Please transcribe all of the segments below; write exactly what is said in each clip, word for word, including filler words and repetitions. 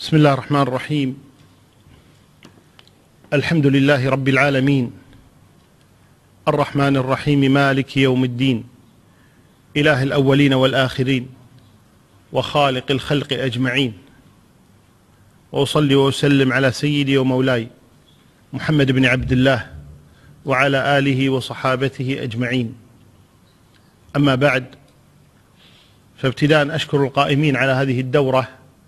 بسم الله الرحمن الرحيم. الحمد لله رب العالمين، الرحمن الرحيم، مالك يوم الدين، إله الأولين والآخرين، وخالق الخلق أجمعين، وأصلي وأسلم على سيدي ومولاي محمد بن عبد الله وعلى آله وصحابته أجمعين. أما بعد، فابتداء أشكر القائمين على هذه الدورة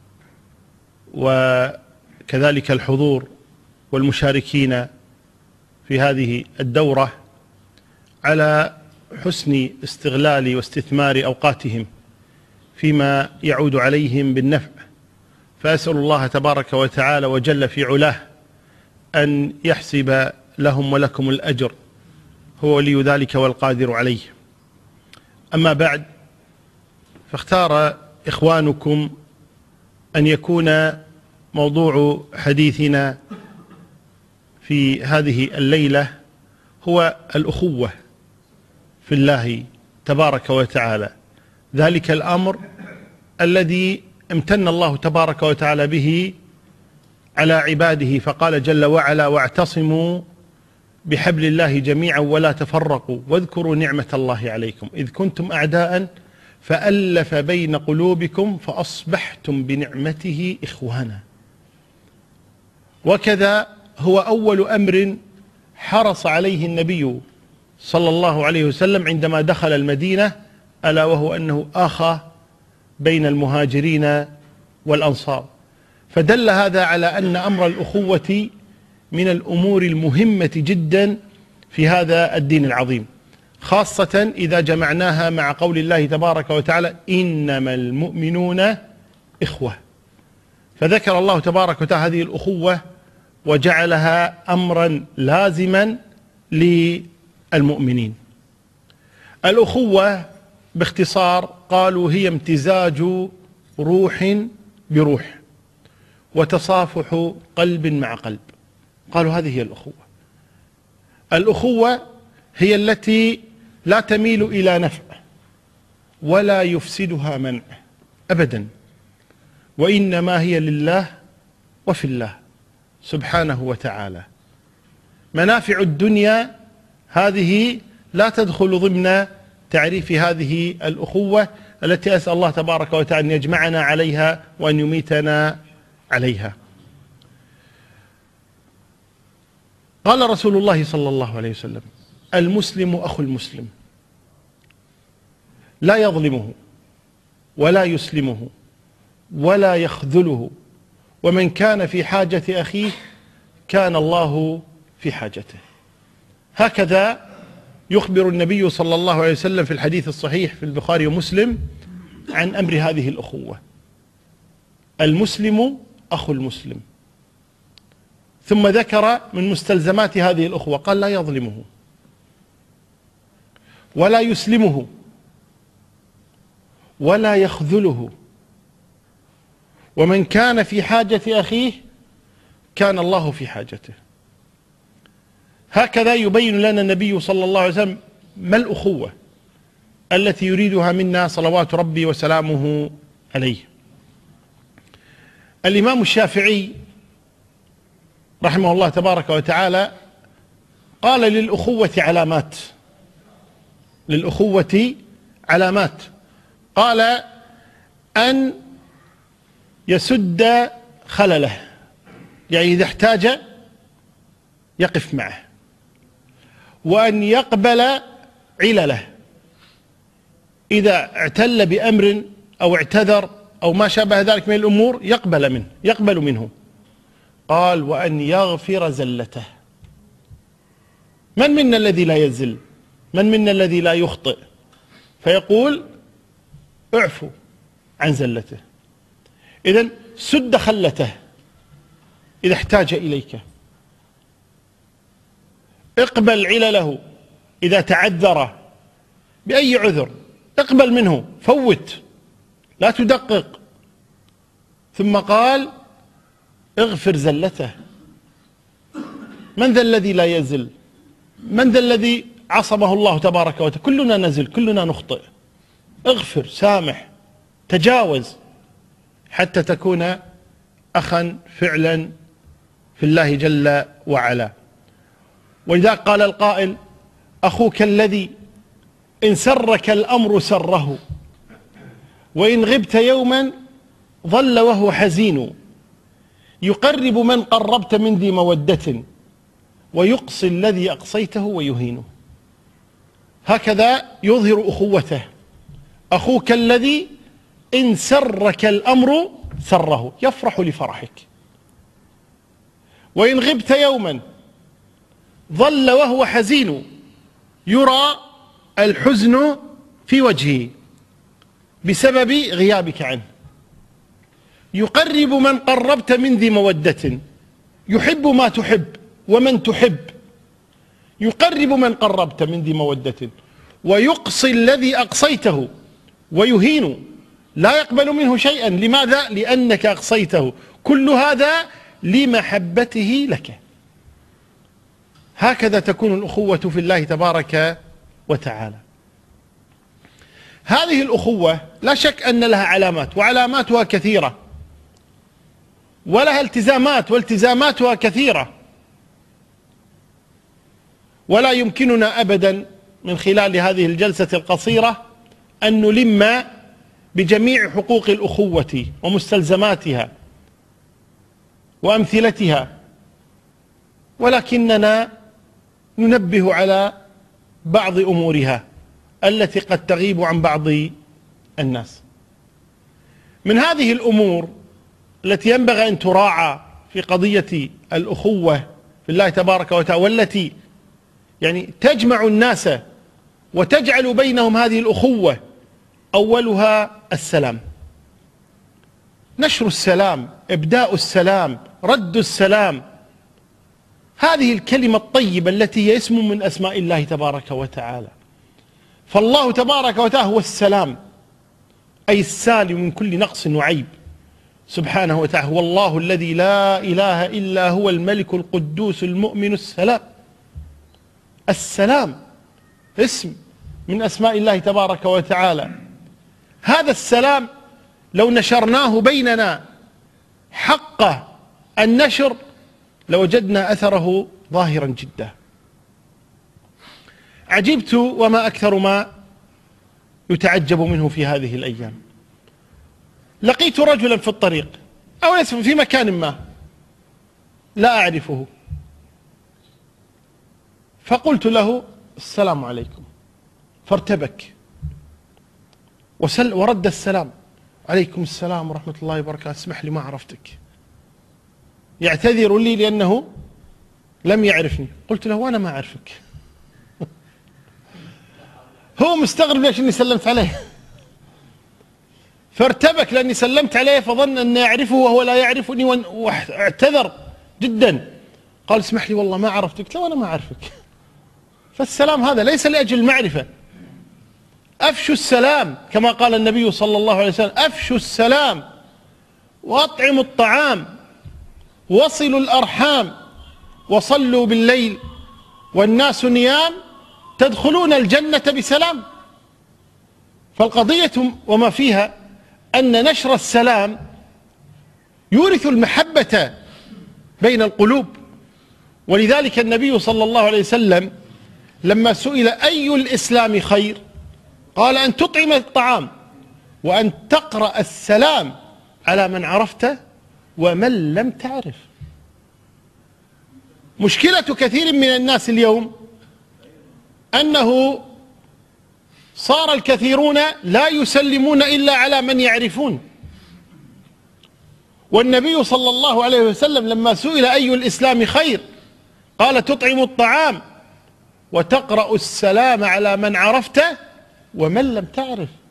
وكذلك الحضور والمشاركين في هذه الدورة على حسن استغلال واستثمار أوقاتهم فيما يعود عليهم بالنفع، فأسأل الله تبارك وتعالى وجل في علاه أن يحسب لهم ولكم الأجر، هو ولي ذلك والقادر عليه. أما بعد، فاختار إخوانكم أن يكون موضوع حديثنا في هذه الليلة هو الأخوة في الله تبارك وتعالى، ذلك الأمر الذي امتن الله تبارك وتعالى به على عباده، فقال جل وعلا: واعتصموا بحبل الله جميعا ولا تفرقوا واذكروا نعمة الله عليكم إذ كنتم أعداء فألف بين قلوبكم فأصبحتم بنعمته إخوانا. وكذا هو أول أمر حرص عليه النبي صلى الله عليه وسلم عندما دخل المدينة، ألا وهو أنه آخى بين المهاجرين والأنصار، فدل هذا على أن أمر الأخوة من الأمور المهمة جدا في هذا الدين العظيم، خاصة إذا جمعناها مع قول الله تبارك وتعالى: إنما المؤمنون إخوة، فذكر الله تبارك وتعالى هذه الأخوة وجعلها أمرا لازما للمؤمنين. الأخوة باختصار قالوا هي امتزاج روح بروح وتصافح قلب مع قلب، قالوا هذه هي الأخوة. الأخوة هي التي لا تميل إلى نفع ولا يفسدها منع أبدا، وإنما هي لله وفي الله سبحانه وتعالى. منافع الدنيا هذه لا تدخل ضمن تعريف هذه الأخوة التي أسأل الله تبارك وتعالى أن يجمعنا عليها وأن يميتنا عليها. قال رسول الله صلى الله عليه وسلم: المسلم أخو المسلم، لا يظلمه ولا يسلمه ولا يخذله، ومن كان في حاجة أخيه كان الله في حاجته. هكذا يخبر النبي صلى الله عليه وسلم في الحديث الصحيح في البخاري ومسلم عن أمر هذه الأخوة: المسلم أخو المسلم. ثم ذكر من مستلزمات هذه الأخوة، قال: لا يظلمه ولا يسلمه ولا يخذله، ومن كان في حاجة أخيه كان الله في حاجته. هكذا يبين لنا النبي صلى الله عليه وسلم ما الأخوة التي يريدها منا صلوات ربي وسلامه عليه. الإمام الشافعي رحمه الله تبارك وتعالى قال: للأخوة علامات، للأخوة علامات. قال: أن يسد خلله، يعني إذا احتاج يقف معه، وأن يقبل علله، إذا اعتل بأمر أو اعتذر أو ما شابه ذلك من الأمور يقبل منه يقبل منه. قال: وأن يغفر زلته. من منا الذي لا يزل؟ من منا الذي لا يخطئ؟ فيقول: اعفو عن زلته. إذن سد خلته إذا احتاج إليك، اقبل علله إذا تعذر بأي عذر، اقبل منه، فوت، لا تدقق. ثم قال: اغفر زلته. من ذا الذي لا يزل؟ من ذا الذي عصمه الله تبارك وتعالى؟ كلنا نزل، كلنا نخطئ. اغفر، سامح، تجاوز، حتى تكون أخا فعلا في الله جل وعلا. ولذلك قال القائل: أخوك الذي إن سرك الأمر سره، وإن غبت يوما ظل وهو حزين، يقرب من قربت من ذي مودة، ويقصي الذي أقصيته ويهينه. هكذا يظهر أخوته: أخوك الذي إن سرك الأمر سره، يفرح لفرحك، وإن غبت يوما ظل وهو حزين، يرى الحزن في وجهه بسبب غيابك عنه. يقرب من قربت من ذي مودة، يحب ما تحب ومن تحب، يقرب من قربت من ذي مودة، ويقصي الذي أقصيته ويهين، لا يقبل منه شيئا. لماذا؟ لأنك أقصيته. كل هذا لمحبته لك. هكذا تكون الأخوة في الله تبارك وتعالى. هذه الأخوة لا شك أن لها علامات، وعلاماتها كثيرة، ولها التزامات والتزاماتها كثيرة، ولا يمكننا أبدا من خلال هذه الجلسة القصيرة أن نلم بجميع حقوق الأخوة ومستلزماتها وأمثلتها، ولكننا ننبه على بعض أمورها التي قد تغيب عن بعض الناس. من هذه الأمور التي ينبغي أن تراعى في قضية الأخوة في الله تبارك وتعالى، والتي يعني تجمع الناس وتجعل بينهم هذه الأخوة، أولها السلام. نشر السلام، إبداء السلام، رد السلام، هذه الكلمة الطيبة التي هي اسم من أسماء الله تبارك وتعالى. فالله تبارك وتعالى هو السلام، أي السالم من كل نقص وعيب سبحانه وتعالى. هو الله الذي لا إله إلا هو الملك القدوس المؤمن السلام. السلام اسم من أسماء الله تبارك وتعالى. هذا السلام لو نشرناه بيننا حق النشر لوجدنا أثره ظاهرا جدا. عجبت وما أكثر ما يتعجب منه في هذه الأيام. لقيت رجلا في الطريق أو في مكان ما لا أعرفه، فقلت له: السلام عليكم، فارتبك وسل ورد السلام: عليكم السلام ورحمة الله وبركاته، اسمح لي ما عرفتك. يعتذر لي لأنه لم يعرفني. قلت له: وأنا ما أعرفك. هو مستغرب ليش أني سلمت عليه، فارتبك لأني سلمت عليه فظن أني أعرفه وهو لا يعرفني، واعتذر جدا. قال: اسمح لي والله ما عرفتك. قلت له: وأنا ما أعرفك. فالسلام هذا ليس لأجل المعرفة. أفشوا السلام كما قال النبي صلى الله عليه وسلم: أفشوا السلام وأطعموا الطعام وصلوا الأرحام وصلوا بالليل والناس نيام تدخلون الجنة بسلام. فالقضية وما فيها أن نشر السلام يورث المحبة بين القلوب. ولذلك النبي صلى الله عليه وسلم لما سئل أي الإسلام خير قال: أن تطعم الطعام وأن تقرأ السلام على من عرفت ومن لم تعرف. مشكلة كثير من الناس اليوم أنه صار الكثيرون لا يسلمون إلا على من يعرفون. والنبي صلى الله عليه وسلم لما سئل أي الإسلام خير قال: تطعم الطعام وتقرأ السلام على من عرفت ومن لم تعرف.